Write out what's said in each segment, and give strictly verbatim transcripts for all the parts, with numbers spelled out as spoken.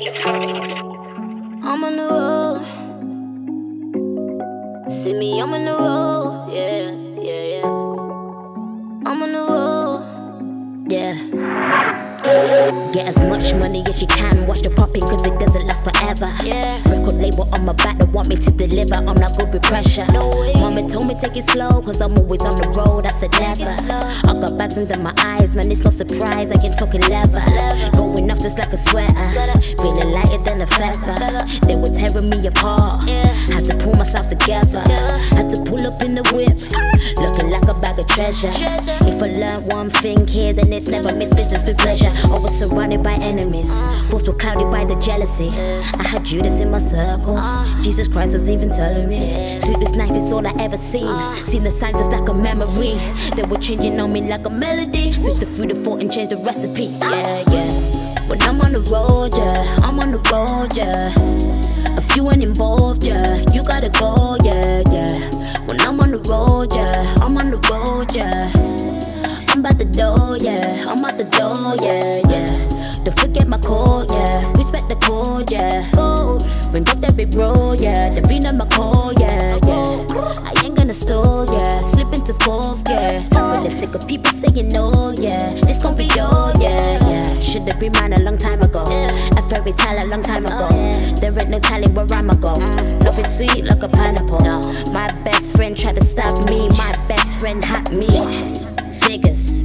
I'm on the road. See me, I'm on the road. Yeah, yeah, yeah. I'm on the road. Yeah. Get as much money as you can. Watch the poppin' cause it doesn't last forever. Yeah. Record label on my back, they want me to deliver. I'm not good with pressure. No way. Mama told me take it slow cause I'm always on the road. I said never. I got bags under my eyes, man, it's no surprise. I ain't talking leather. Going off just like a sweater. Feeling lighter than a feather. They were tearing me apart. Had to pull myself together. Had to pull up in the whip. Looking like a bag of treasure. If I learn one thing here, then it's never miss business with pleasure. I was surrounded by enemies. Thoughts were clouded by the jealousy. I had Judas in my circle. Jesus Christ was even telling me sleepless nights, it's all I ever seen. Seen the signs, it's like a memory. They were changing on me like a melody. Switch the food to thought and change the recipe. Yeah, yeah. When I'm on the road, yeah, I'm on the road, yeah. A few ain't involved, yeah. You gotta go, yeah, yeah. When I'm on the road, yeah, I'm on the road, yeah. I'm about the door, yeah. I'm at the door, yeah, yeah. Don't forget my code, yeah. Respect the code, yeah. Oh, bring up that big road, yeah. The beat on my call, yeah, yeah. I ain't gonna stall, yeah. Slip into falls, yeah. Really sick of people saying no, yeah. This gon' be yours, yeah, yeah. Should've been mine a long time ago. A fairy tale a long time ago. There ain't no telling where I'ma go. Nothing sweet like a pineapple. My best friend tried to stab me. My best friend hacked me. Figures.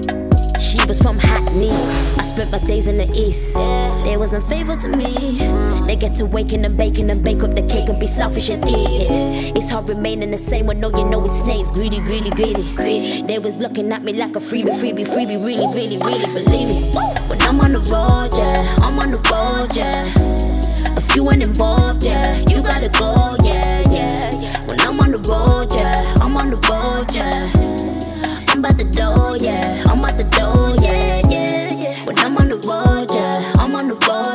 She was from Hackney. I spent my days in the east. They wasn't faithful to me. They get to waking and baking and bake up the cake and be selfish and eat it. It's hard remaining the same when no you know it's snakes. Greedy, greedy, greedy, greedy. They was looking at me like a freebie, freebie, freebie. Really, really, really believe me. When I'm on the road, yeah, I'm on the road, yeah. A few ain't involved, yeah. You gotta go, yeah, yeah. When I'm on the road, yeah, I'm on the road, yeah. I'm at the door, yeah. I'm at the door, yeah, yeah, yeah. When I'm on the road, yeah. I'm on the road,